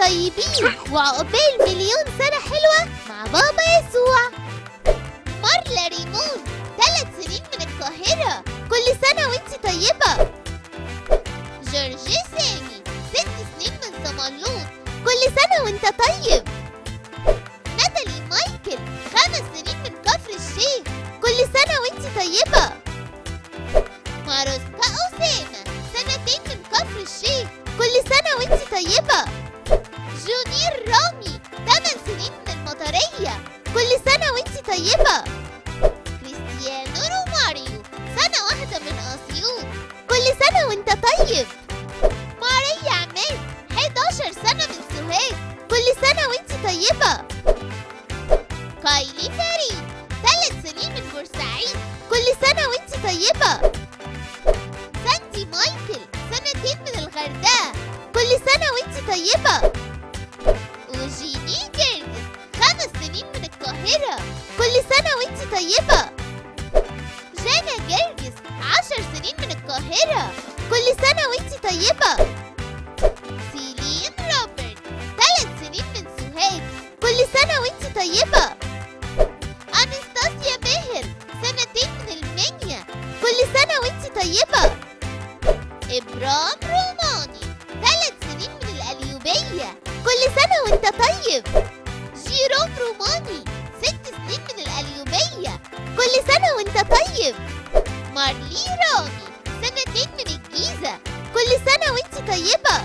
طيبين وعقبال مليون سنة حلوة مع بابا يسوع. مارلا ريمون 3 سنين من القاهرة، كل سنة وانتي طيبة. جورجي سامي 6 سنين من صمالوط، كل سنة وانت طيب. ناتالي مايكل 5 سنين من كفر الشيخ، كل سنة وانتي طيبة. ماروسكا أسامة 2 من كفر الشيخ، كل سنة وانتي طيبة. جونير رامي 8 سنين من المطرية، كل سنة وانتي طيبة. كريستيانو روماريو 1 سنة من أسيوط، كل سنة وانت طيب. ماريا عماد 11 سنة من سوهاج، كل سنة وانتي طيبة. كايلي فريد 3 سنين من بورسعيد، كل سنة وانتي طيبة. ساندي مايكل 2 من الغردقة، كل سنة وانتي طيبة. وجيني جيرجس 5 سنين من القاهرة، كل سنة وانتي طيبة. جانا جيرجس 10 سنين من القاهرة، كل سنة وانتي طيبة. سيلين روبرت 3 سنين من سوهاج، كل سنة وانتي طيبة. أنستاسيا ماهر 2 من المنيا، كل سنة وانتي طيبة. إبرام روماني 3 سنين من القليوبية، كل سنة وانت طيب. جيروم روماني 6 سنين من القليوبية، كل سنة وانت طيب. مارلي رامي 2 من الجيزة، كل سنة وانتي طيبة.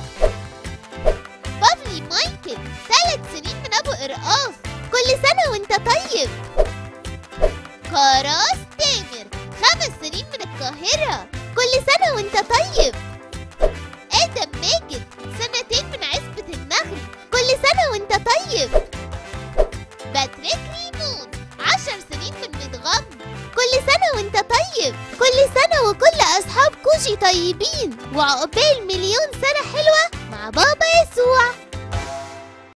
بافلي مايكل 3 سنين من أبو قرقاص، كل سنة وانت طيب. كراس تامر 5 سنين من القاهرة، كل سنة وانت طيب. آدم ماجد 2 من عزبة النخل، كل سنة وانت طيب. باتريك ريمون 10 سنين من مدغم، كل سنة وانت طيب. كل سنة وكل أصحاب كوجي طيبين وعقبال مليون سنة حلوة مع بابا يسوع.